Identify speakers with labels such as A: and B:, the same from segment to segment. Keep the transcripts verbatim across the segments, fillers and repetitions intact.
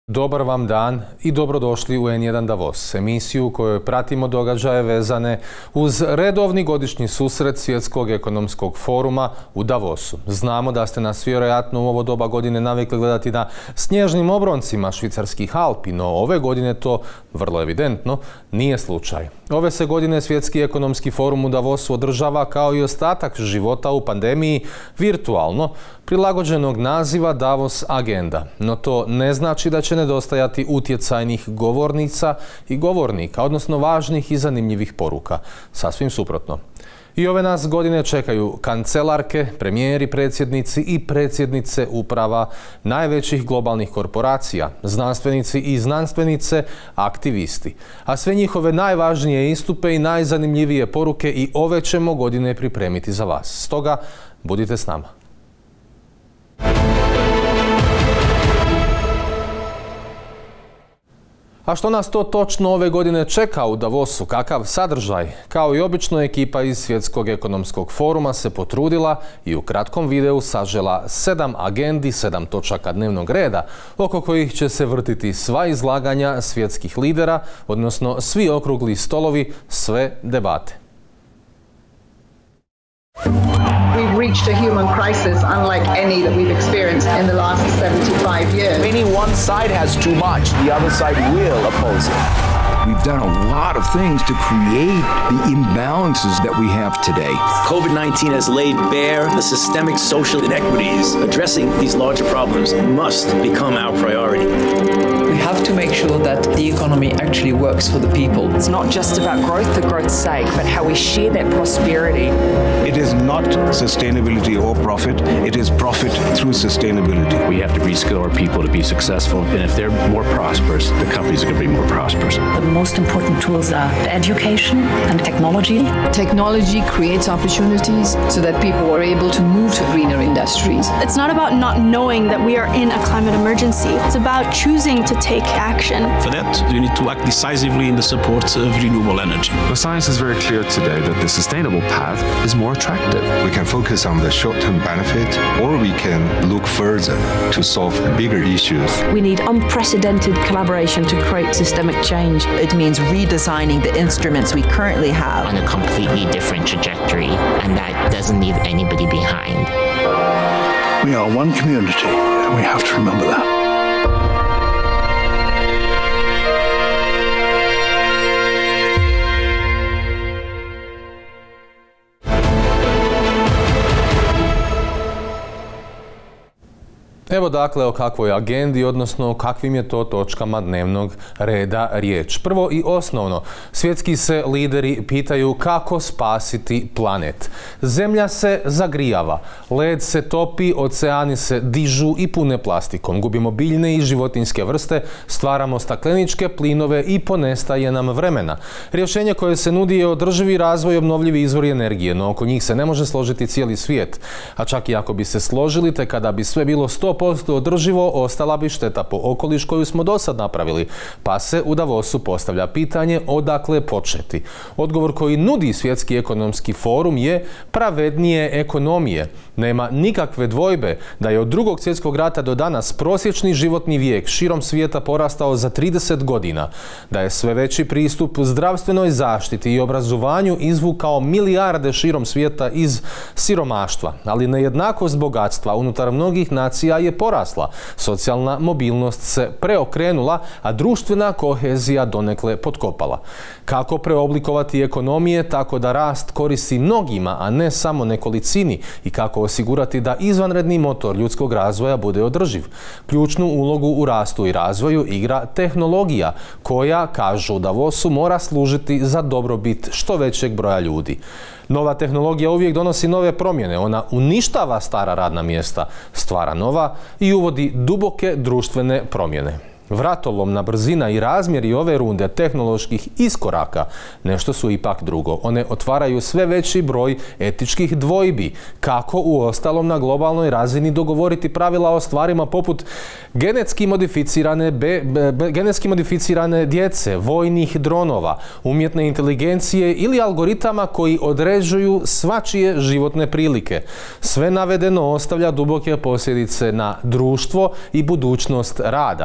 A: Dobar vam dan i dobrodošli u en jedan Davos, emisiju u kojoj pratimo događaje vezane uz redovni godišnji susret Svjetskog ekonomskog foruma u Davosu. Znamo da ste nas vjerojatno u ovo doba godine navikli gledati na snježnim obroncima švicarskih Alpi, no ove godine to, vrlo evidentno, nije slučaj. Ove se godine Svjetski ekonomski forum u Davosu održava kao i ostatak života u pandemiji virtualno, prilagođenog naziva Davos Agenda. No to ne znači da će nedostajati utjecajnih govornica i govornika, odnosno važnih i zanimljivih poruka. Sasvim suprotno. I ove nas godine čekaju kancelarke, premijeri, predsjednici i predsjednice uprava najvećih globalnih korporacija, znanstvenici i znanstvenice, aktivisti. A sve njihove najvažnije istupe i najzanimljivije poruke i ove ćemo godine pripremiti za vas. Stoga, budite s nama. A što nas to točno ove godine čeka u Davosu? Kakav sadržaj? Kao i obično, ekipa iz Svjetskog ekonomskog foruma se potrudila i u kratkom videu sažela sedam agendi, sedam točaka dnevnog reda, oko kojih će se vrtiti sva izlaganja svjetskih lidera, odnosno svi okrugli stolovi, sve debate.
B: We've reached a human crisis unlike any that we've experienced in the last seventy-five years.
C: Any one side has too much, the other side will oppose it.
D: We've done a lot of things to create the imbalances that we have today.
E: COVID nineteen has laid bare the systemic social inequities. Addressing these larger problems must become our priority.
F: We have to make sure that the economy actually works for the people.
G: It's not just about growth for growth's sake, but how we share that prosperity.
H: It is not sustainability or profit, it is profit through sustainability.
I: We have to reskill our people to be successful, and if they're more prosperous, the companies are going to be more prosperous.
J: The most important tools are education and technology.
K: Technology creates opportunities so that people are able to move to greener industries.
L: It's not about not knowing that we are in a climate emergency. It's about choosing to take action.
M: For that, you need to act decisively in the support of renewable energy.
N: The science is very clear today that the sustainable path is more attractive.
O: We can focus on the short-term benefit, or we can look further to solve bigger issues.
J: We need unprecedented collaboration to create systemic change.
P: It means redesigning the instruments we currently have
Q: on a completely different trajectory, and that doesn't leave anybody behind.
R: We are one community, and we have to remember that.
A: Evo dakle o kakvoj agendi, odnosno o kakvim je to točkama dnevnog reda riječ. Prvo i osnovno, svjetski se lideri pitaju kako spasiti planet. Zemlja se zagrijava, led se topi, oceani se dižu i pune plastikom. Gubimo biljne i životinjske vrste, stvaramo stakleničke plinove i ponestaje nam vremena. Rješenje koje se nudi je održivi razvoj i obnovljivi izvori energije, no oko njih se ne može složiti cijeli svijet. A čak i ako bi se složili, te kada bi sve bilo sto posto održivo, ostala bi šteta po okoliš koju smo do sad napravili. Pa se u Davosu postavlja pitanje odakle početi. Odgovor koji nudi Svjetski ekonomski forum je pravednije ekonomije. Nema nikakve dvojbe da je od drugog svjetskog rata do danas prosječni životni vijek širom svijeta porastao za trideset godina. Da je sve veći pristup zdravstvenoj zaštiti i obrazovanju izvukao milijarde širom svijeta iz siromaštva. Ali nejednakost bogatstva unutar mnogih nacija je porasla. Socijalna mobilnost se preokrenula, a društvena kohezija donekle potkopala. Kako preoblikovati ekonomije tako da rast koristi mnogima, a ne samo nekolicini, i kako osigurati da izvanredni motor ljudskog razvoja bude održiv? Ključnu ulogu u rastu i razvoju igra tehnologija, koja, kažu u Davosu, mora služiti za dobrobit što većeg broja ljudi. Nova tehnologija uvijek donosi nove promjene, ona uništava stara radna mjesta, stvara nova i uvodi duboke društvene promjene. Vratolomna brzina i razmjeri ove runde tehnoloških iskoraka nešto su ipak drugo. One otvaraju sve veći broj etičkih dvojbi. Kako u ostalom na globalnoj razini dogovoriti pravila o stvarima poput genetski modificirane, be, be, genetski modificirane djece, vojnih dronova, umjetne inteligencije ili algoritama koji određuju svačije životne prilike. Sve navedeno ostavlja duboke posljedice na društvo i budućnost rada.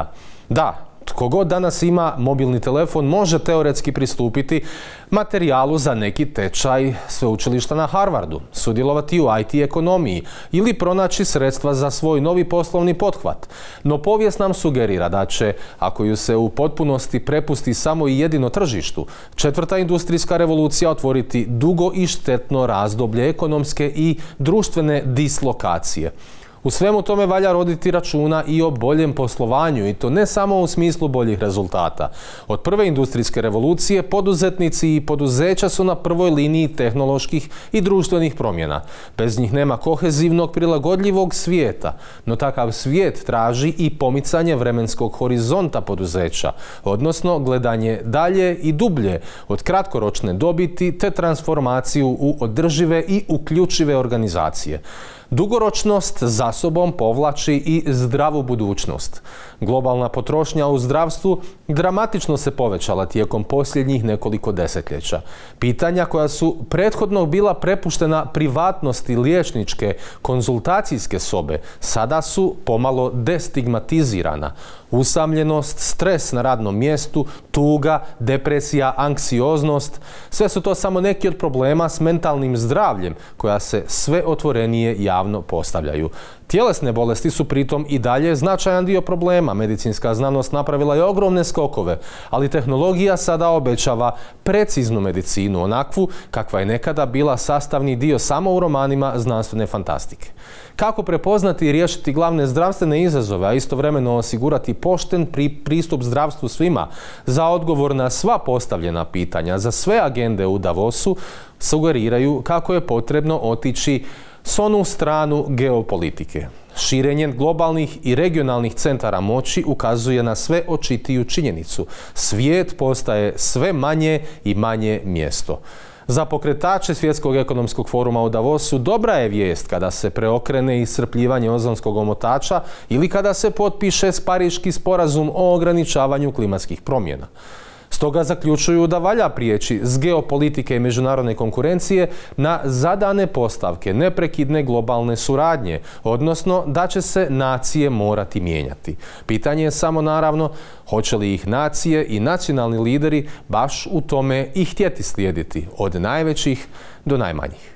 A: Da, tko god danas ima mobilni telefon može teoretski pristupiti materijalu za neki tečaj sveučilišta na Harvardu, sudjelovati u I T ekonomiji ili pronaći sredstva za svoj novi poslovni pothvat. No povijest nam sugerira da će, ako ju se u potpunosti prepusti samo i jedino tržištu, četvrta industrijska revolucija otvoriti dugo i štetno razdoblje ekonomske i društvene dislokacije. U svemu tome valja roditi računa i o boljem poslovanju, i to ne samo u smislu boljih rezultata. Od prve industrijske revolucije poduzetnici i poduzeća su na prvoj liniji tehnoloških i društvenih promjena. Bez njih nema kohezivnog, prilagodljivog svijeta, no takav svijet traži i pomicanje vremenskog horizonta poduzeća, odnosno gledanje dalje i dublje od kratkoročne dobiti te transformaciju u održive i uključive organizacije. Dugoročnost za sobom povlači i zdravu budućnost. Globalna potrošnja u zdravstvu dramatično se povećala tijekom posljednjih nekoliko desetljeća. Pitanja koja su prethodno bila prepuštena privatnosti liječničke konzultacijske sobe sada su pomalo destigmatizirana. Usamljenost, stres na radnom mjestu, tuga, depresija, anksioznost, sve su to samo neki od problema s mentalnim zdravljem koja se sve otvorenije javno postavljaju. Tjelesne bolesti su pritom i dalje značajan dio problema. Medicinska znanost napravila je ogromne skokove, ali tehnologija sada obećava preciznu medicinu, onakvu kakva je nekada bila sastavni dio samo u romanima znanstvene fantastike. Kako prepoznati i riješiti glavne zdravstvene izazove, a istovremeno osigurati pošten pristup zdravstvu svima, za odgovor na sva postavljena pitanja, za sve agende u Davosu, sugeriraju kako je potrebno otići s onu stranu geopolitike. Širenje globalnih i regionalnih centara moći ukazuje na sve očitiju činjenicu. Svijet postaje sve manje i manje mjesto. Za pokretače Svjetskog ekonomskog foruma u Davosu dobra je vijest kada se preokrene iscrpljivanje ozonskog omotača ili kada se potpiše Pariški sporazum o ograničavanju klimatskih promjena. Stoga zaključuju da valja prijeći s geopolitike i međunarodne konkurencije na zadane postavke neprekidne globalne suradnje, odnosno da će se nacije morati mijenjati. Pitanje je samo naravno hoće li ih nacije i nacionalni lideri baš u tome i htjeti slijediti, od najvećih do najmanjih.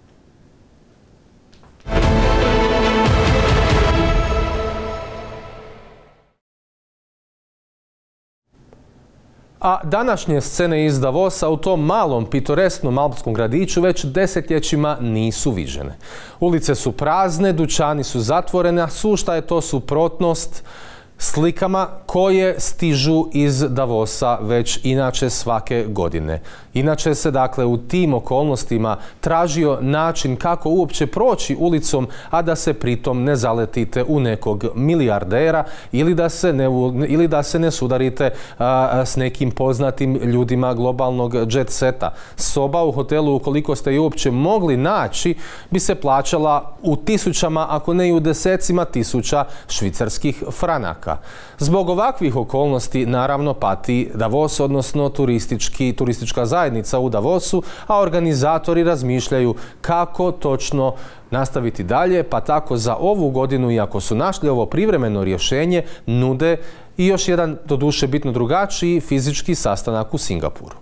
A: A današnje scene iz Davosa u tom malom, pitoresknom alpskom gradiću već desetljećima nisu viđene. Ulice su prazne, dućani su zatvorene, a sušta je to suprotnost slikama koje stižu iz Davosa već inače svake godine. Inače se dakle u tim okolnostima tražio način kako uopće proći ulicom, a da se pritom ne zaletite u nekog milijardera ili da se ne, ili da se ne sudarite a, s nekim poznatim ljudima globalnog jet seta. Soba u hotelu, ukoliko ste ju uopće mogli naći, bi se plaćala u tisućama, ako ne i u desecima tisuća švicarskih franaka. Zbog ovakvih okolnosti naravno pati Davos, odnosno turistički, turistička zajednica u Davosu, a organizatori razmišljaju kako točno nastaviti dalje, pa tako za ovu godinu, iako su našli ovo privremeno rješenje, nude i još jedan, doduše bitno drugačiji, fizički sastanak u Singapuru.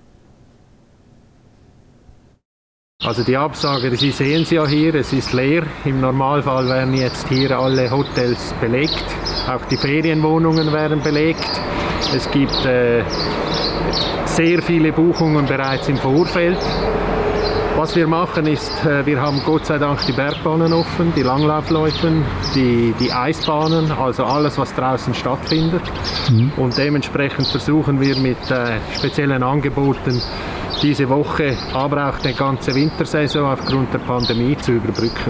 S: Also die Absage, Sie sehen sie ja hier, es ist leer. Im Normalfall wären jetzt hier alle Hotels belegt. Auch die Ferienwohnungen wären belegt. Es gibt äh, sehr viele Buchungen bereits im Vorfeld. Was wir machen ist, äh, wir haben Gott sei Dank die Bergbahnen offen, die Langlaufloipen, die, die Eisbahnen, also alles, was draußen stattfindet. Mhm. Und dementsprechend versuchen wir mit äh, speziellen Angeboten diese Woche, aber auch die ganze Wintersaison aufgrund der Pandemie zu überbrücken.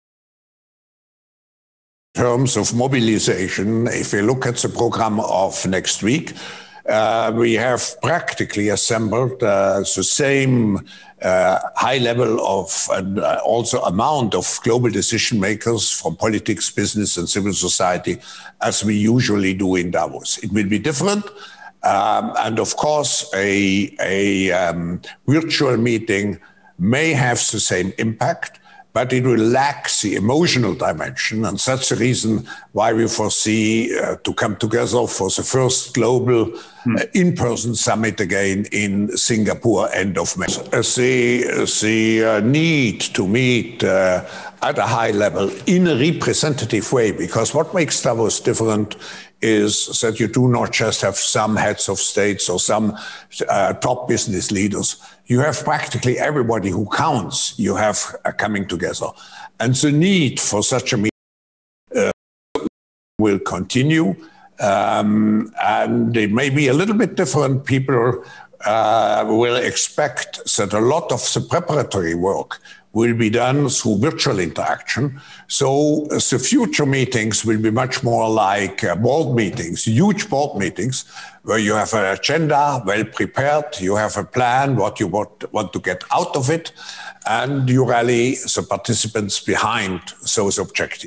T: In terms of mobilization, if we look at the program of next week, uh, we have practically assembled uh, the same uh, high level of and uh, also amount of global decision makers from politics, business and civil society as we usually do in Davos. It will be different. Um, and of course, a, a um, virtual meeting may have the same impact, but it will lack the emotional dimension. And that's the reason why we foresee uh, to come together for the first global uh, in-person summit again in Singapore end of May. Uh, the the uh, need to meet uh, at a high level in a representative way, because what makes Davos different is that you do not just have some heads of states or some uh, top business leaders. You have practically everybody who counts. You have uh, coming together. And the need for such a meeting uh, will continue. Um, and it may be a little bit different. People uh, will expect that a lot of the preparatory work will be done through virtual interaction. So uh, the future meetings will be much more like uh, board meetings, huge board meetings, where you have an agenda well prepared, you have a plan, what you want, want to get out of it, and you rally the participants behind those objectives.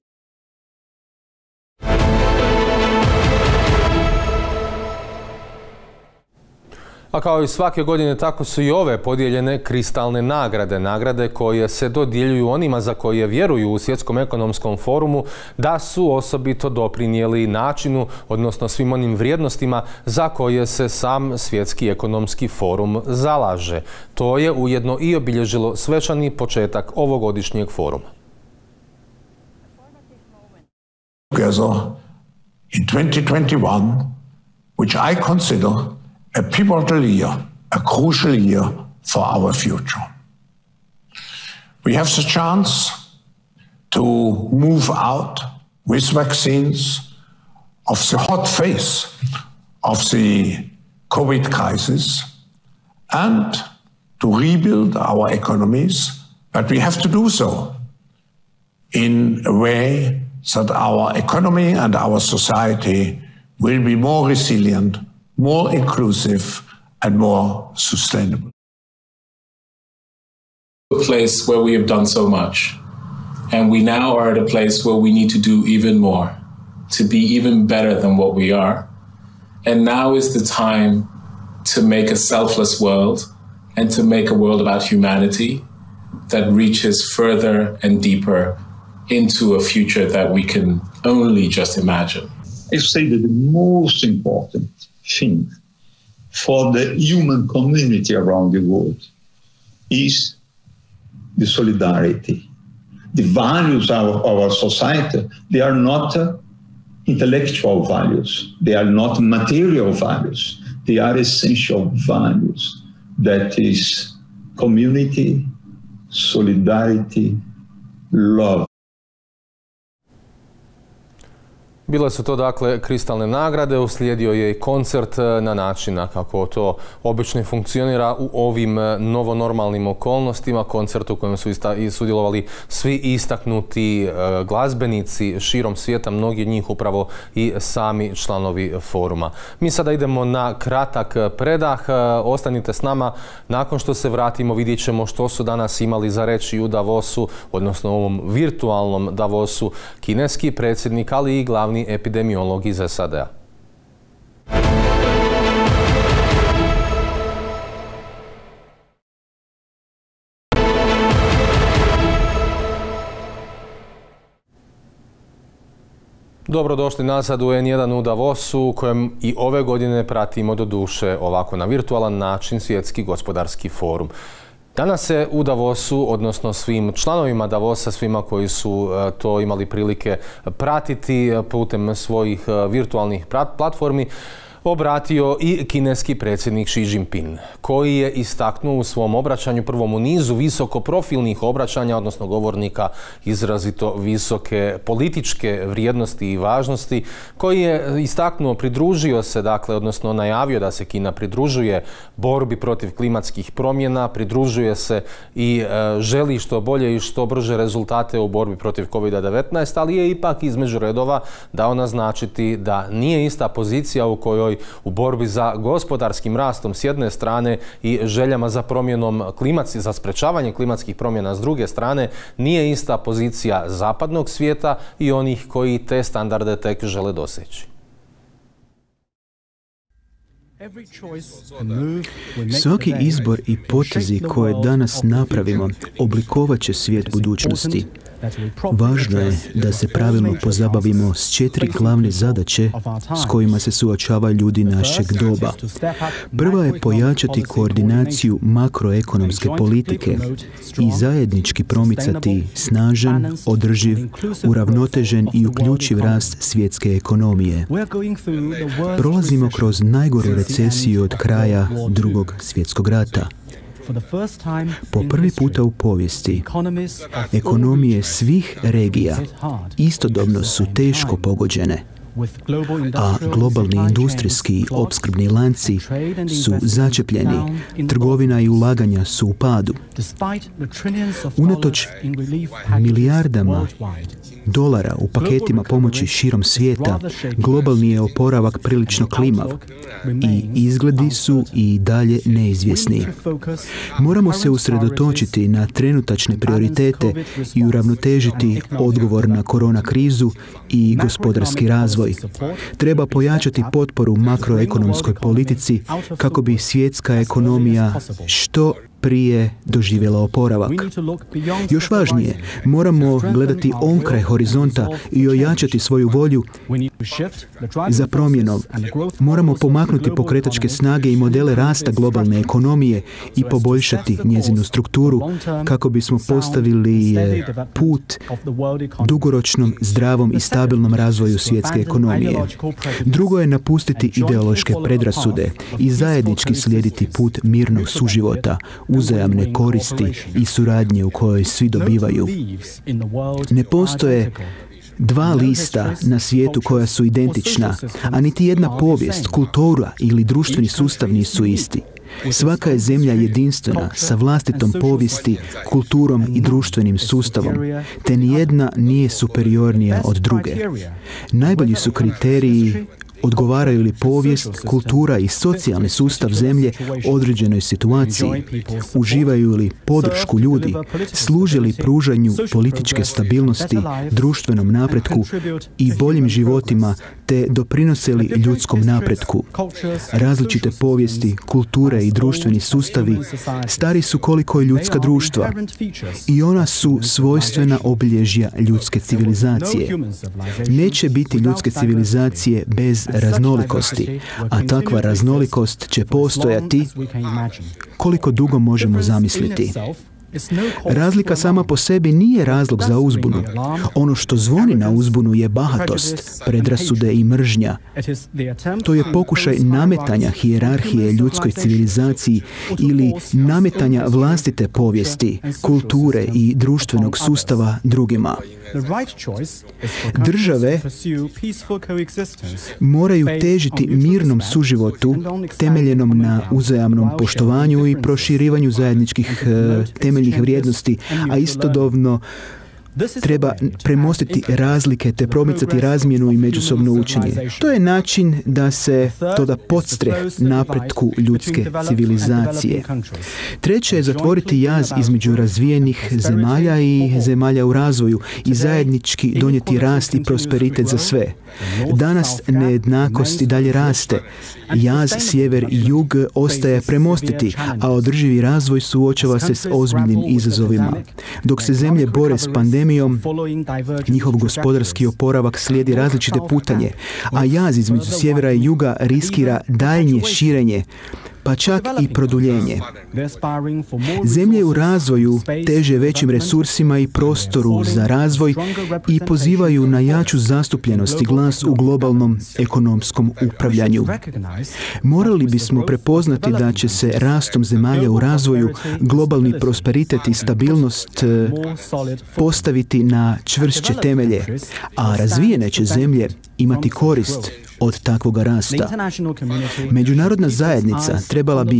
A: A kao i svake godine, tako su i ove podijeljene kristalne nagrade. Nagrade koje se dodjeljuju onima za koje vjeruju u Svjetskom ekonomskom forumu da su osobito doprinijeli načinu, odnosno svim onim vrijednostima za koje se sam Svjetski ekonomski forum zalaže. To je ujedno i obilježilo svečani početak ovogodišnjeg foruma.
T: Together in twenty twenty-one, which I consider a pivotal year, a crucial year for our future. We have the chance to move out with vaccines of the hot phase of the COVID crisis and to rebuild our economies, but we have to do so in a way that our economy and our society will be more resilient, more inclusive, and more sustainable.
U: A place where we have done so much, and we now are at a place where we need to do even more, to be even better than what we are. And now is the time to make a selfless world and to make a world about humanity that reaches further and deeper into a future that we can only just imagine.
V: I say that the most important thing for the human community around the world is the solidarity. The values of our society, they are not uh, intellectual values. They are not material values. They are essential values. That is community, solidarity, love.
A: Bile su to dakle kristalne nagrade, uslijedio je i koncert na način kako to obično funkcionira u ovim novonormalnim okolnostima. Koncert u kojem su i sudjelovali svi istaknuti glazbenici širom svijeta, mnogi od njih upravo i sami članovi foruma. Mi sada idemo na kratak predah, ostanite s nama. Nakon što se vratimo vidjet ćemo što su danas imali za reći u Davosu, odnosno u ovom virtualnom Davosu, kineski predsjednik, ali i glavni epidemiolog iz S A D-a. Dobrodošli nazad u N jedan u Davosu, u kojem i ove godine pratimo do duše ovako na virtualan način Svjetski gospodarski forum. Danas se u Davosu, odnosno svim članovima Davosa, svima koji su to imali prilike pratiti putem svojih virtualnih platformi, obratio i kineski predsjednik Xi Jinping, koji je istaknuo u svom obraćanju, prvom u nizu visokoprofilnih obraćanja, odnosno govornika izrazito visoke političke vrijednosti i važnosti, koji je istaknuo, pridružio se, dakle, odnosno najavio da se Kina pridružuje borbi protiv klimatskih promjena, pridružuje se i e, želi što bolje i što brže rezultate u borbi protiv kovid devetnaest, ali je ipak između redova dao naznačiti da nije ista pozicija u kojoj u borbi za gospodarskim rastom s jedne strane i željama za promjenom klimatskih, za sprečavanje klimatskih promjena s druge strane, nije ista pozicija zapadnog svijeta i onih koji te standarde tek žele doseći.
B: Svaki izbor i potezi koje danas napravimo oblikovat će svijet budućnosti. Važno je da se pravilno pozabavimo s četiri glavne zadaće s kojima se suočavaju ljudi našeg doba. Prva je pojačati koordinaciju makroekonomske politike i zajednički promicati snažan, održiv, uravnotežen i uključiv rast svjetske ekonomije. Prolazimo kroz najgoru recesiju od kraja Drugog svjetskog rata. Po prvi puta u povijesti, ekonomije svih regija istodobno su teško pogođene, a globalni industrijski i opskrbni lanci su začepljeni, trgovina i ulaganja su u padu. Unatoč milijardama dolara u paketima pomoći širom svijeta, globalni je oporavak prilično klimav i izgledi su i dalje neizvjesni. Moramo se usredotočiti na trenutačne prioritete i uravnotežiti odgovor na korona krizu i gospodarski razvoj. Treba pojačati potporu makroekonomskoj politici kako bi svjetska ekonomija što prije doživjela oporavak. Još važnije, moramo gledati onkraj horizonta i ojačati svoju volju za promjenom. Moramo pomaknuti pokretačke snage i modele rasta globalne ekonomije i poboljšati njezinu strukturu kako bismo postavili put dugoročnom, zdravom i stabilnom razvoju svjetske ekonomije. Drugo je napustiti ideološke predrasude i zajednički slijediti put mirnog suživota, uzajamne koristi i suradnje u kojoj svi dobivaju. Ne postoje dva lista na svijetu koja su identična, a niti jedna povijest, kultura ili društveni sustav nisu isti. Svaka je zemlja jedinstvena sa vlastitom povijesti, kulturom i društvenim sustavom, te nijedna nije superiornija od druge. Najbolji su kriteriji odgovaraju li povijest, kultura i socijalni sustav zemlje određenoj situaciji, uživaju li podršku ljudi, služe li pružanju političke stabilnosti, društvenom napretku i boljim životima, te doprinose li ljudskom napretku. Različite povijesti, kulture i društveni sustavi stari su koliko je ljudska društva i ona su svojstvena obilježja ljudske civilizacije. Neće biti ljudske civilizacije bez raznolikosti, a takva raznolikost će postojati koliko dugo možemo zamisliti. Razlika sama po sebi nije razlog za uzbunu. Ono što zvoni na uzbunu je bahatost, predrasude i mržnja. To je pokušaj nametanja hijerarhije ljudskoj civilizaciji ili nametanja vlastite povijesti, kulture i društvenog sustava drugima. Države moraju težiti mirnom suživotu temeljenom na uzajamnom poštovanju i proširivanju zajedničkih temeljnih vrijednosti, a istodobno treba premostiti razlike te promicati razmjenu i međusobno učenje. To je način da se to da podstreh napretku ljudske civilizacije. Treće je zatvoriti jaz između razvijenih zemalja i zemalja u razvoju i zajednički donijeti rast i prosperitet za sve. Danas nejednakost i dalje raste. Jaz sjever i jug ostaje premostiti, a održivi razvoj suočava se s ozbiljnim izazovima. Dok se zemlje bore s pandemijom, njihov gospodarski oporavak slijedi različite putanje, a jaz između sjevera i juga riskira daljnje širenje, pa čak i produljenje. Zemlje u razvoju teže većim resursima i prostoru za razvoj i pozivaju na jaču zastupljenost i glas u globalnom ekonomskom upravljanju. Morali bismo prepoznati da će se rastom zemalja u razvoju globalni prosperitet i stabilnost postaviti na čvršće temelje, a razvijene će zemlje imati korist od takvog rasta. Međunarodna zajednica trebala bi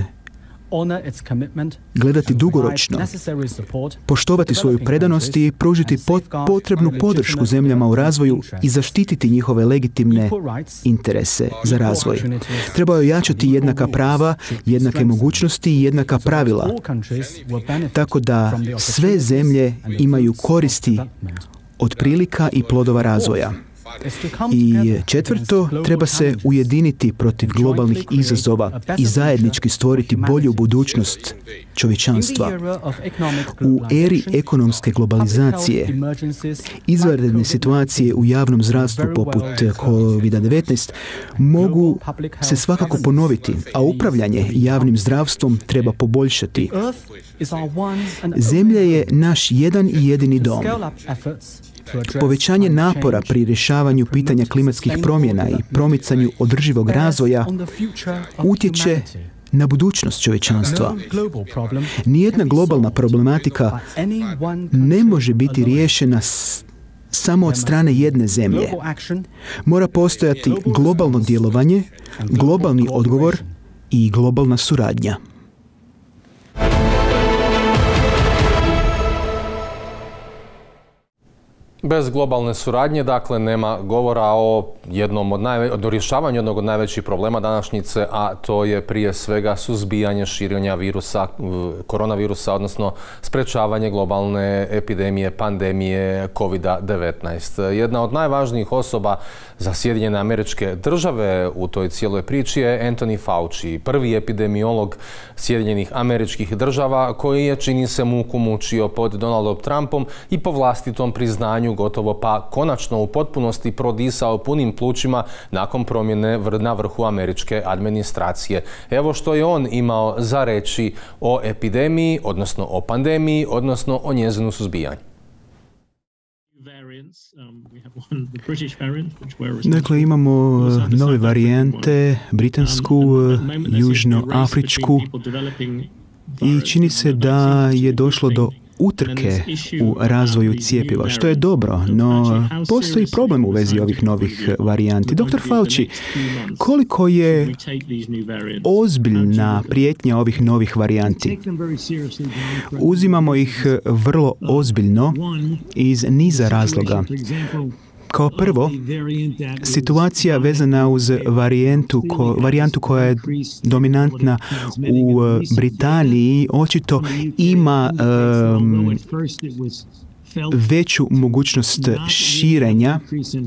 B: gledati dugoročno, poštovati svoju predanost i pružiti potrebnu podršku zemljama u razvoju i zaštititi njihove legitimne interese za razvoj. Trebaju jačati jednaka prava, jednake mogućnosti i jednaka pravila, tako da sve zemlje imaju koristi od prilika i plodova razvoja. I četvrto, treba se ujediniti protiv globalnih izazova i zajednički stvoriti bolju budućnost čovječanstva. U eri ekonomske globalizacije, izvanredne situacije u javnom zdravstvu poput kovid devetnaest mogu se svakako ponoviti, a upravljanje javnim zdravstvom treba poboljšati. Zemlja je naš jedan i jedini dom. Povećanje napora pri rješavanju pitanja klimatskih promjena i promicanju održivog razvoja utječe na budućnost čovječanstva. Nijedna globalna problematika ne može biti riješena s samo od strane jedne zemlje. Mora postojati globalno djelovanje, globalni odgovor i globalna suradnja.
A: Bez globalne suradnje, dakle, nema govora o jednom od najve... o rješavanju jednog od najvećih problema današnjice, a to je prije svega suzbijanje širenja virusa, koronavirusa, odnosno sprečavanje globalne epidemije, pandemije kovid devetnaest. Jedna od najvažnijih osoba za Sjedinjene Američke Države u toj cijeloj priči je Anthony Fauci, prvi epidemiolog Sjedinjenih Američkih Država, koji je, čini se, muku mučio pod Donaldom Trumpom i po vlastitom priznanju gotovo pa konačno u potpunosti prodisao punim plućima nakon promjene na vrhu američke administracije. Evo što je on imao za reći o epidemiji, odnosno o pandemiji, odnosno o njezinu suzbijanju.
B: Dakle, imamo nove varijante, britansku, južnoafričku, i čini se da je došlo do utrke u razvoju cjepiva, što je dobro, no postoji problem u vezi ovih novih varijanti. doktor Fauci, koliko je ozbiljna prijetnja ovih novih varijanti? Uzimamo ih vrlo ozbiljno iz niza razloga. Kao prvo, situacija vezana uz varijantu, ko, varijantu koja je dominantna u Britaniji očito ima um, veću mogućnost širenja,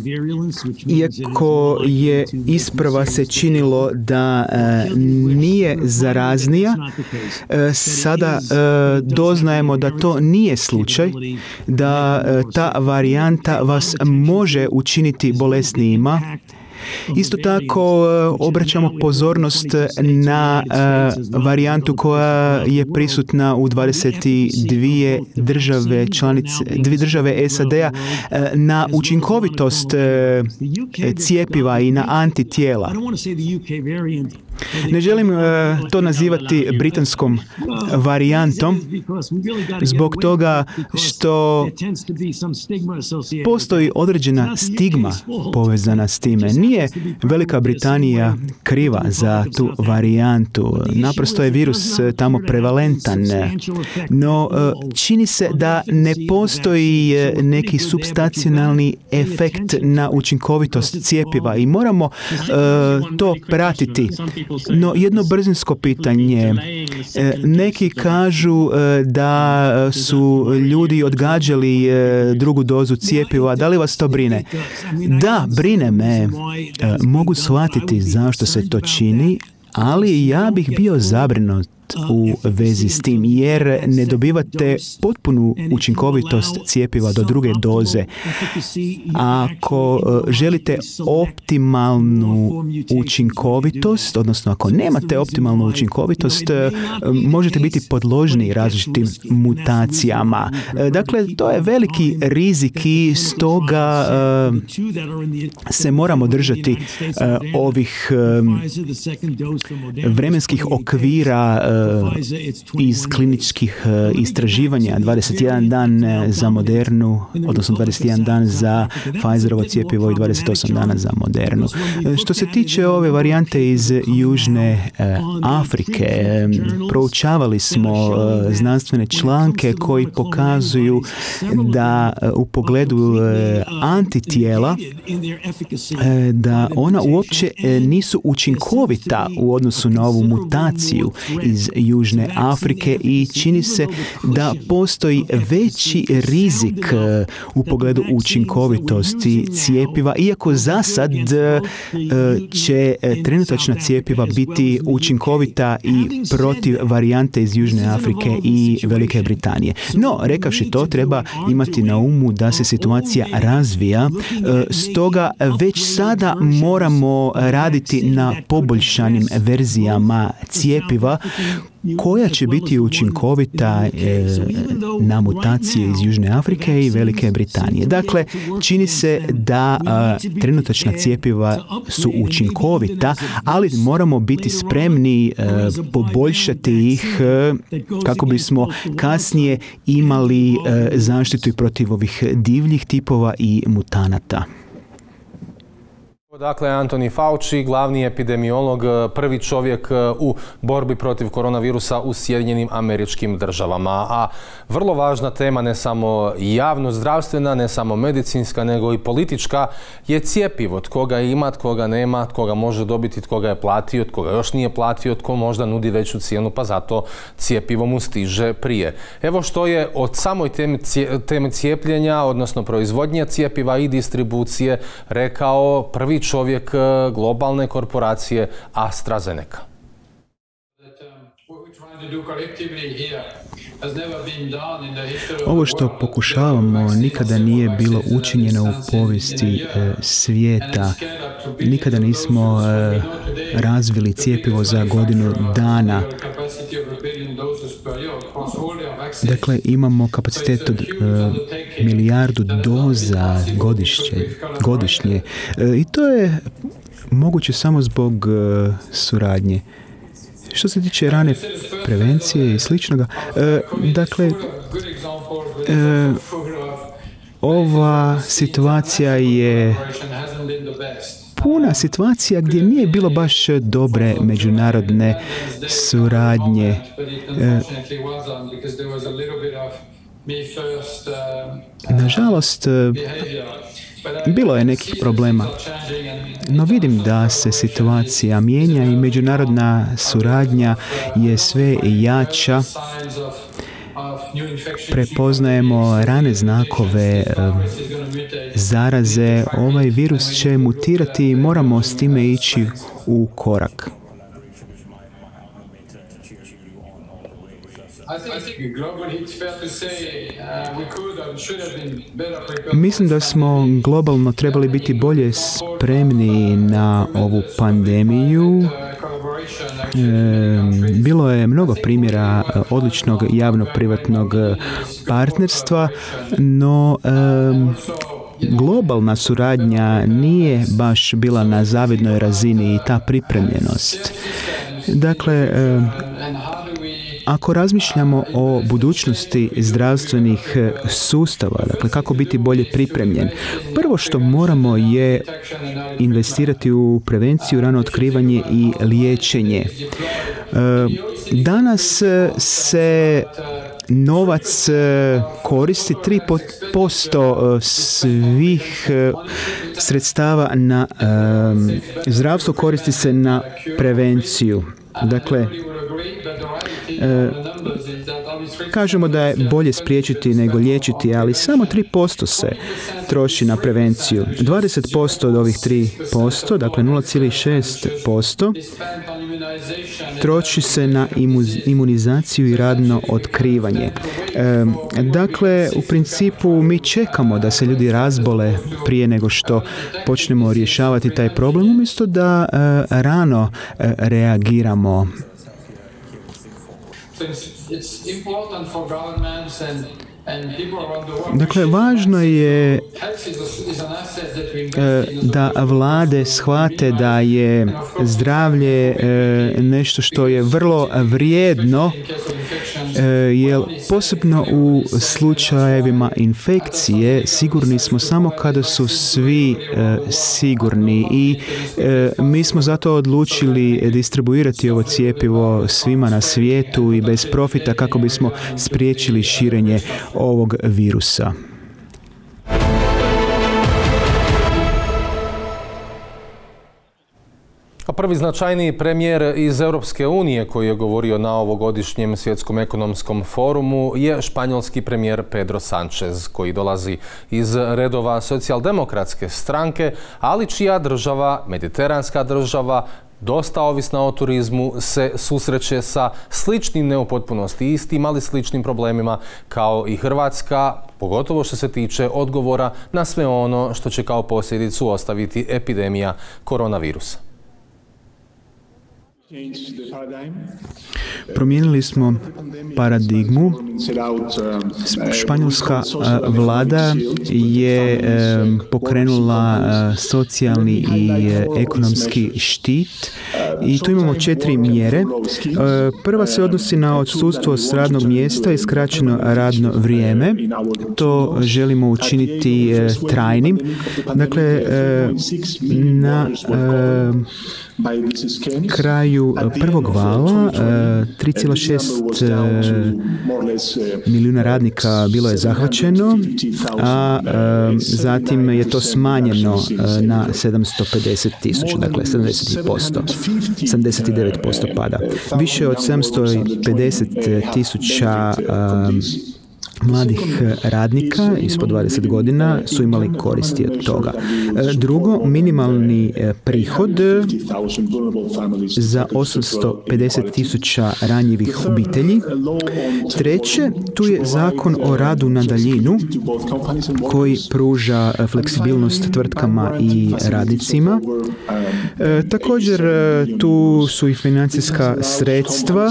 B: iako je isprva se činilo da e, nije zaraznija, e, sada e, doznajemo da to nije slučaj, da e, ta varijanta vas može učiniti bolesnijima. Isto tako obraćamo pozornost na uh, varijantu koja je prisutna u dvadeset dvije države članice, dvije države S A D-a, uh, na učinkovitost uh, cjepiva i na antitijela. Ne želim uh, to nazivati britanskom varijantom zbog toga što postoji određena stigma povezana s time. Nije Velika Britanija kriva za tu varijantu. Naprosto je virus tamo prevalentan. No, čini se da ne postoji neki supstacionalni efekt na učinkovitost cjepiva i moramo uh, to pratiti. No, jedno brzinsko pitanje. Neki kažu da su ljudi odgađali drugu dozu cjepiva. Da li vas to brine? Da, brine me. Mogu shvatiti zašto se to čini, ali ja bih bio zabrinut u vezi s tim, jer ne dobivate potpunu učinkovitost cjepiva do druge doze. Ako želite optimalnu učinkovitost, odnosno ako nemate optimalnu učinkovitost, možete biti podložni različitim mutacijama. Dakle, to je veliki rizik i stoga se moramo držati ovih vremenskih okvira iz kliničkih istraživanja, dvadeset jedan dan za Modernu, odnosno dvadeset jedan dan za Pfizerovo cjepivo i dvadeset osam dana za Modernu. Što se tiče ove varijante iz Južne Afrike, proučavali smo znanstvene članke koji pokazuju da u pogledu antitijela da ona uopće nisu učinkovita u odnosu na ovu mutaciju iz Južne Afrike i čini se da postoji veći rizik u pogledu učinkovitosti cijepiva, iako za sad će trenutačna cijepiva biti učinkovita i protiv varijante iz Južne Afrike i Velike Britanije. No, rekavši to, treba imati na umu da se situacija razvija, stoga već sada moramo raditi na poboljšanim verzijama cijepiva koja će biti učinkovita e, na mutacije iz Južne Afrike i Velike Britanije. Dakle, čini se da a, trenutačna cijepiva su učinkovita, ali moramo biti spremni a, poboljšati ih a, kako bismo kasnije imali a, zaštitu i protiv ovih divljih tipova i mutanata.
A: Dakle, Anthony Fauci, glavni epidemiolog, prvi čovjek u borbi protiv koronavirusa u Sjedinjenim Američkim Državama. A vrlo važna tema, ne samo javno-zdravstvena, ne samo medicinska, nego i politička, je cijepivo. Tko ga ima, tko ga nema, tko ga može dobiti, tko ga je platio, tko ga još nije platio, tko možda nudi veću cijenu, pa zato cijepivo mu stiže prije. Evo što je od samoj teme cijepljenja, odnosno proizvodnje cijepiva i distribucije, rekao prvi čovjek globalne korporacije AstraZeneca.
B: Ovo što pokušavamo nikada nije bilo učinjeno u povijesti e, svijeta. Nikada nismo e, razvili cijepivo za godinu dana. Dakle, imamo kapacitet od e, milijardu doza godišnje. godišnje. E, I to je moguće samo zbog e, suradnje. Što se tiče rane prevencije i sličnoga, e, dakle, e, ova situacija je puna situacija gdje nije bilo baš dobre međunarodne suradnje. E, nažalost, bilo je nekih problema, no vidim da se situacija mijenja i međunarodna suradnja je sve jača. Prepoznajemo rane znakove zaraze. Ovaj virus će mutirati i moramo s time ići u korak. Mislim da smo globalno trebali biti bolje spremni na ovu pandemiju. Bilo je mnogo primjera odličnog javno-privatnog partnerstva, no globalna suradnja nije baš bila na zavidnoj razini i ta pripremljenost. Dakle, ako razmišljamo o budućnosti zdravstvenih sustava, dakle kako biti bolje pripremljen, prvo što moramo je investirati u prevenciju, rano otkrivanje i liječenje. Danas se novac koristi, tri posto svih sredstava na zdravstvo koristi se na prevenciju. Dakle, E, kažemo da je bolje spriječiti nego liječiti, ali samo tri posto se troši na prevenciju. dvadeset posto od ovih tri posto, dakle nula zarez šest posto, troši se na imunizaciju i radno otkrivanje. E, dakle, u principu mi čekamo da se ljudi razbole prije nego što počnemo rješavati taj problem, umjesto da e, rano e, reagiramo. Dakle, važno je da vlade shvate da je zdravlje nešto što je vrlo vrijedno, jer posebno u slučajevima infekcije sigurni smo samo kada su svi sigurni i mi smo zato odlučili distribuirati ovo cjepivo svima na svijetu i bez profita kako bismo spriječili širenje ovog virusa.
A: A prvi značajniji premijer iz Europske unije koji je govorio na ovogodišnjem svjetskom ekonomskom forumu je španjolski premijer Pedro Sánchez, koji dolazi iz redova socijaldemokratske stranke, ali čija država, mediteranska država, dosta ovisna o turizmu, se susreće sa sličnim, ne u potpunosti istim, ali sličnim problemima kao i Hrvatska, pogotovo što se tiče odgovora na sve ono što će kao posljedicu ostaviti epidemija koronavirusa.
B: Promijenili smo paradigmu. Španjolska vlada je pokrenula socijalni i ekonomski štit i tu imamo četiri mjere. Prva se odnosi na odsustvo s radnog mjesta i skraćeno radno vrijeme. To želimo učiniti trajnim. Dakle, na kraju prvog vala tri zarez šest milijuna radnika bilo je zahvaćeno, a zatim je to smanjeno na sedamsto pedeset tisuća, dakle sedamdeset posto, sedamdeset devet posto pada. Više od sedamsto pedeset tisuća mladih radnika ispod dvadeset godina su imali koristi od toga. Drugo, minimalni prihod za osamsto pedeset tisuća ranjivih obitelji. Treće, tu je zakon o radu na daljinu koji pruža fleksibilnost tvrtkama i radnicima. Također, tu su i financijska sredstva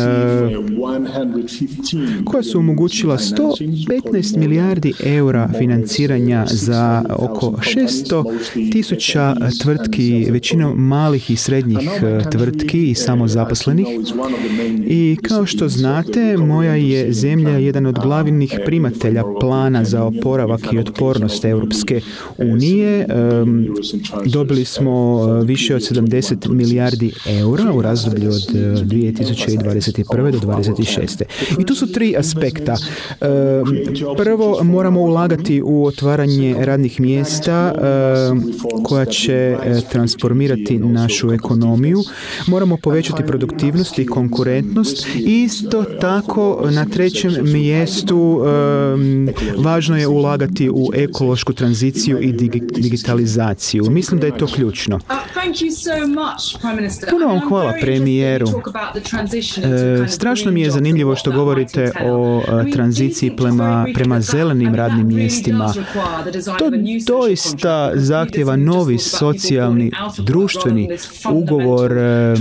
B: koja su omogućila sto petnaest milijardi eura financiranja za oko šesto tisuća tvrtki, većinom malih i srednjih tvrtki i samozaposlenih. I kao što znate, moja je zemlja jedan od glavnih primatelja plana za oporavak i otpornost Europske unije. Dobili smo više od sedamdeset milijardi eura u razdoblju od dvije tisuće dvadeset prve do dvadeset šeste. I tu su tri aspekta. Prvo, moramo ulagati u otvaranje radnih mjesta koja će transformirati našu ekonomiju. Moramo povećati produktivnost i konkurentnost. Isto tako, na trećem mjestu važno je ulagati u ekološku tranziciju i digitalizaciju. Mislim da je to ključno. Puno vam hvala, premijeru. Strašno mi je zanimljivo što govorite o tranziciji prema, prema zelenim radnim mjestima. To doista zahtjeva novi socijalni, društveni ugovor.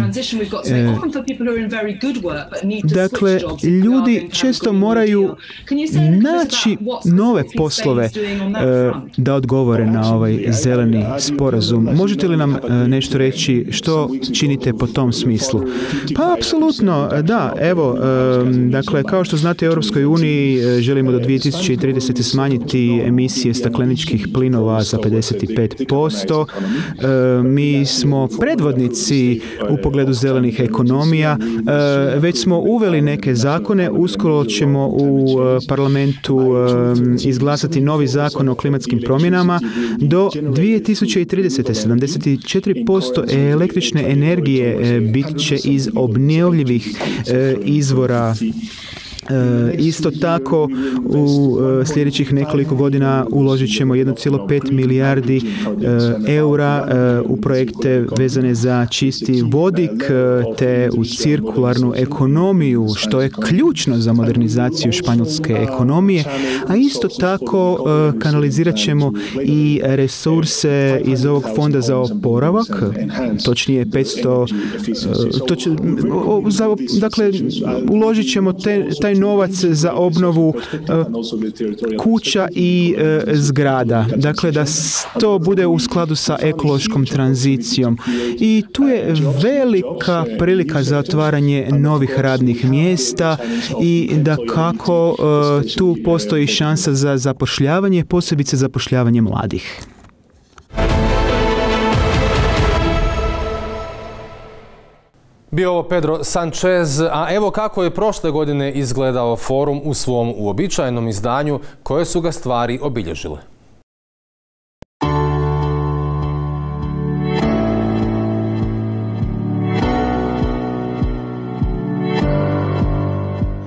B: Dakle, ljudi često moraju naći nove poslove da odgovore na ovaj zeleni sporazum. Možete li nam nešto reći što činite po tom smislu? Pa, apsolutno, da. Evo, dakle, kao što znate, u Europskoj uniji želimo do dvije tisuće tridesete smanjiti emisije stakleničkih plinova za pedeset pet posto. Mi smo predvodnici u pogledu zelenih ekonomija. Već smo uveli neke zakone. Uskoro ćemo u parlamentu izglasati novi zakon o klimatskim promjenama. Do dvije tisuće tridesete sedamdeset četiri posto električne energije bit će iz obnovljivih izvora. Isto tako, u sljedećih nekoliko godina uložit ćemo jedan zarez pet milijardi eura u projekte vezane za čisti vodik te u cirkularnu ekonomiju, što je ključno za modernizaciju španjolske ekonomije, a isto tako kanalizirat ćemo i resurse iz ovog fonda za oporavak, točnije petsto, toč, za, dakle, uložit ćemo te, taj novac za obnovu uh, kuća i uh, zgrada. Dakle, da to bude u skladu sa ekološkom tranzicijom. I tu je velika prilika za otvaranje novih radnih mjesta i da kako uh, tu postoji šansa za zapošljavanje, posebice zapošljavanje mladih.
A: Bio ovo Pedro Sánchez, a evo kako je prošle godine izgledao forum u svom uobičajenom izdanju, koje su ga stvari obilježile.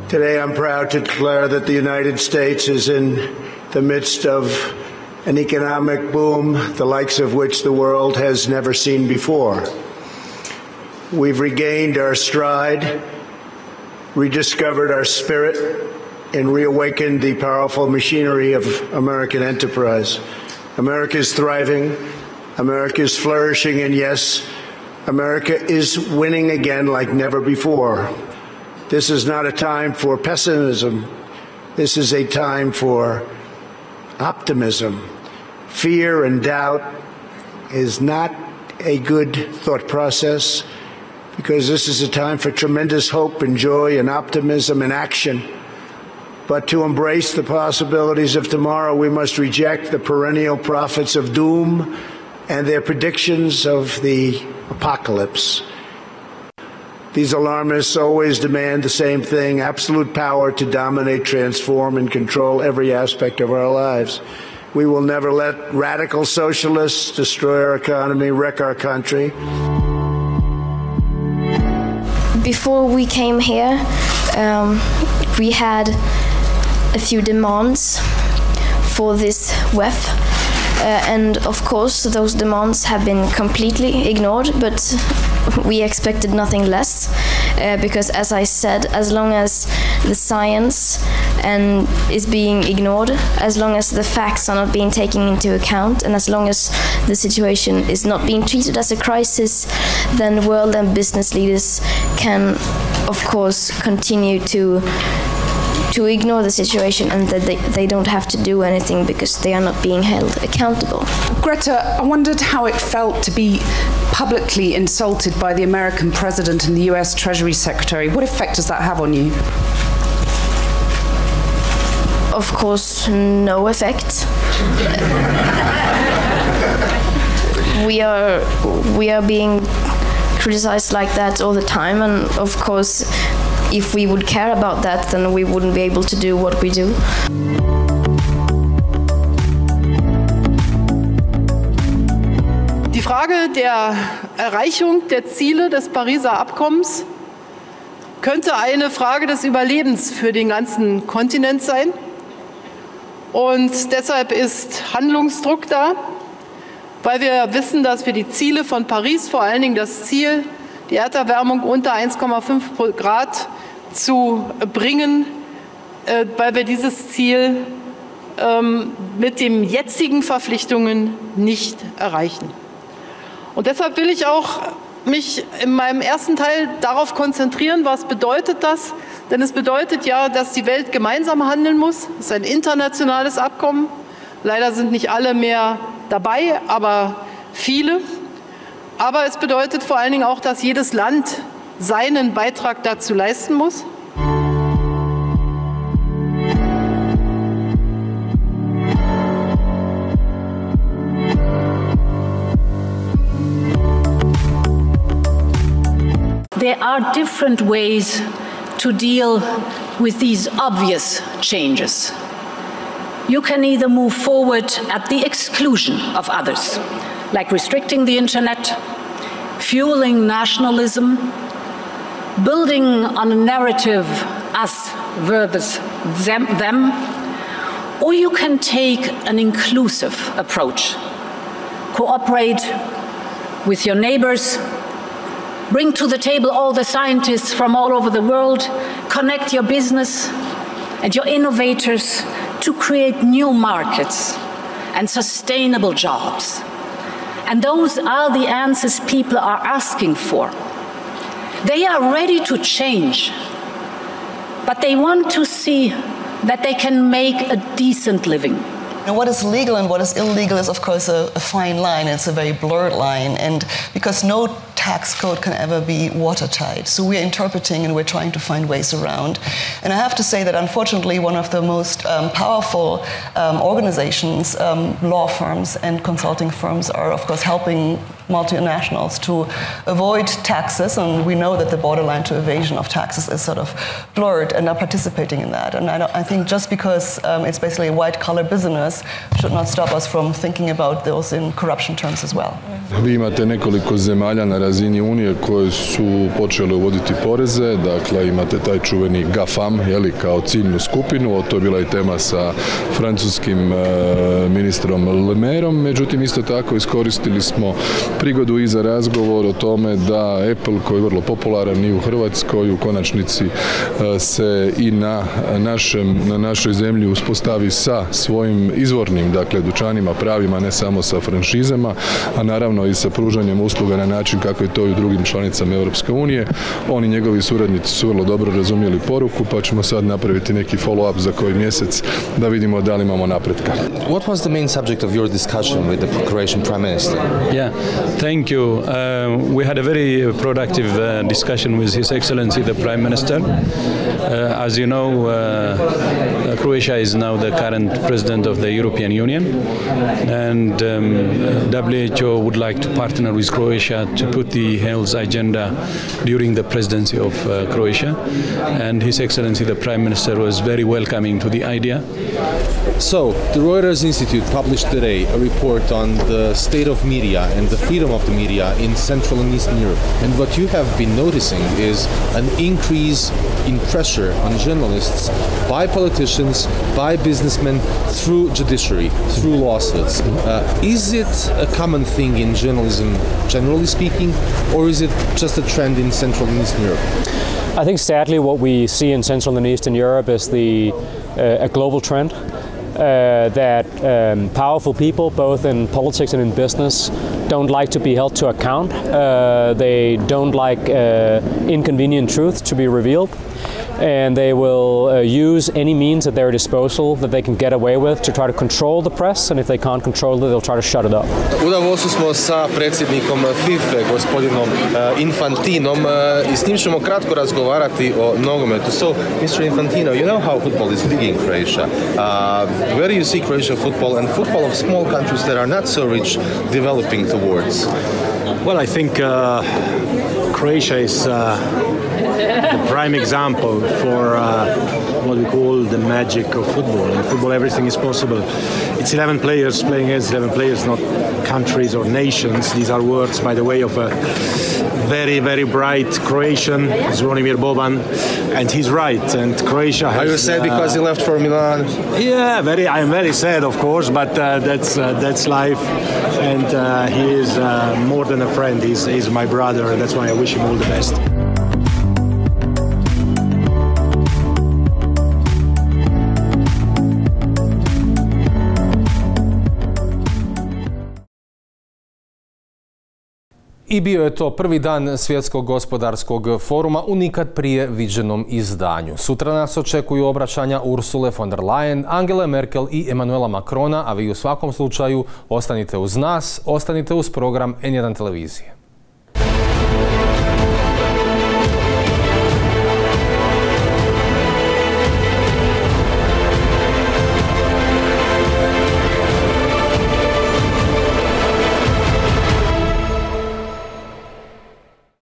C: Today I'm proud to declare that the United States is in the midst of an economic boom, the likes of which the world has never seen before. We've regained our stride, rediscovered our spirit, and reawakened the powerful machinery of American enterprise. America is thriving, America is flourishing, and yes, America is winning again like never before. This is not a time for pessimism. This is a time for optimism. Fear and doubt is not a good thought process, because this is a time for tremendous hope and joy and optimism and action. But to embrace the possibilities of tomorrow, we must reject the perennial prophets of doom and their predictions of the apocalypse. These alarmists always demand the same thing: absolute power to dominate, transform, and control every aspect of our lives. We will never let radical socialists destroy our economy, wreck our country.
D: Before we came here, um, we had a few demands for this W E F. Uh, and of course, those demands have been completely ignored, but we expected nothing less, uh, because, as I said, as long as the science and is being ignored, as long as the facts are not being taken into account, and as long as the situation is not being treated as a crisis, then world and business leaders can, of course, continue to to ignore the situation, and that they, they don't have to do anything because they are not being held accountable.
W: Greta, I wondered how it felt to be publicly insulted by the American president and the U S Treasury Secretary. What effect does that have on you?
D: Of course, no effect. we are we are being criticized like that all the time, and of course, if we would care about that, then we wouldn't be able to do what we do.
X: Die Frage der Erreichung der Ziele des Pariser Abkommens könnte eine Frage des Überlebens für den ganzen Kontinent sein. Und deshalb ist Handlungsdruck da, weil wir wissen, dass wir die Ziele von Paris, vor allen Dingen das Ziel, die Erderwärmung unter eins Komma fünf Grad zu bringen, äh, weil wir dieses Ziel ähm, mit den jetzigen Verpflichtungen nicht erreichen. Und deshalb will ich auch mich in meinem ersten Teil darauf konzentrieren, was bedeutet das? Denn es bedeutet ja, dass die Welt gemeinsam handeln muss. Es ist ein internationales Abkommen. Leider sind nicht alle mehr dabei, aber viele. Aber es bedeutet vor allen Dingen auch, dass jedes Land seinen Beitrag dazu leisten muss.
Y: There are different ways to deal with these obvious changes. You can either move forward at the exclusion of others, like restricting the internet, fueling nationalism, building on a narrative us versus them, them, or you can take an inclusive approach. Cooperate with your neighbors, bring to the table all the scientists from all over the world, connect your business and your innovators to create new markets and sustainable jobs. And those are the answers people are asking for. They are ready to change, but they want to see that they can make a decent living.
Z: And what is legal and what is illegal is, of course, a, a fine line. It's a very blurred line, and because no tax code can ever be watertight. So we're interpreting and we're trying to find ways around. And I have to say that, unfortunately, one of the most um, powerful um, organizations, um, law firms and consulting firms, are, of course, helping multinationals to avoid taxes, and we know that the borderline to evasion of taxes is sort of blurred, and are participating in that. And I, don't, I think just because um, it's basically a white-collar business us should not stop us from thinking about those in corruption terms as well.
E: Vi imate nekoliko zemalja na razini Unije koje su počele uvoditi poreze, dakle imate taj čuveni GAFAM, jeli, kao ciljnu skupinu, to je bila i tema sa francuskim e, ministrom Le Mairom, međutim isto tako iskoristili smo prigodu i za razgovor o tome da Apple, koji je vrlo popularan i u Hrvatskoj, u konačnici e, se i na, našem, na našoj zemlji uspostavi sa svojim izvornim, dakle, dućanima, pravima, ne samo sa franšizama, a naravno i sa pružanjem usluga na način kako je to i u drugim članicama Europske unije. Oni, njegovi suradnici, su vrlo dobro razumjeli poruku, pa ćemo sad napraviti neki follow-up za koji mjesec da vidimo da li imamo napretka.
F: What was the main subject of your discussion with the Croatian Prime Minister?
G: Yeah, thank you. Uh, we had a very productive uh, discussion with His Excellency the Prime Minister. Uh, as you know, uh, Croatia is now the current president of the European Union, and um, W H O would like to partner with Croatia to put the health agenda during the presidency of uh, Croatia, and His Excellency the Prime Minister was very welcoming to the idea.
A: So, the Reuters Institute published today a report on the state of media and the freedom of the media in Central and Eastern Europe. And what you have been noticing is an increase in pressure on journalists by politicians, by businessmen, through judiciary, through lawsuits. Uh, is it a common thing in journalism, generally speaking, or is it just a trend in Central and Eastern Europe?
H: I think sadly what we see in Central and Eastern Europe is the uh, a global trend. Uh, that um, powerful people, both in politics and in business, don't like to be held to account. Uh, they don't like uh, inconvenient truth to be revealed. And they will uh, use any means at their disposal that they can get away with to try to control the press, and if they can't control it, they'll try to shut it up.
F: U Davosu smo sa predsjednikom FIFA, gospodinom uh, Infantinom, uh, i s njim ćemo kratko razgovarati o nogometu. So, Mister Infantino, you know how football is big in Croatia. Uh, where do you see Croatian football and football of small countries that are not so rich developing towards?
I: Well, I think uh, Croatia is uh, the prime example for uh, what we call the magic of football. In football, everything is possible. It's eleven players playing against eleven players, not countries or nations. These are words, by the way, of a very, very bright Croatian, Zvonimir Boban, and he's right. And Croatia has.
F: Are you sad uh, because he left for Milan?
I: Yeah, very. I am very sad, of course, but uh, that's uh, that's life. And uh, he is uh, more than a friend. He's, he's my brother, and that's why I wish him all the best.
A: I bio je to prvi dan Svjetskog gospodarskog foruma u nikad prije viđenom izdanju. Sutra nas očekuju obraćanja Ursule von der Leyen, Angele Merkel i Emmanuela Macrona, a vi u svakom slučaju ostanite uz nas, ostanite uz program N jedan televizije.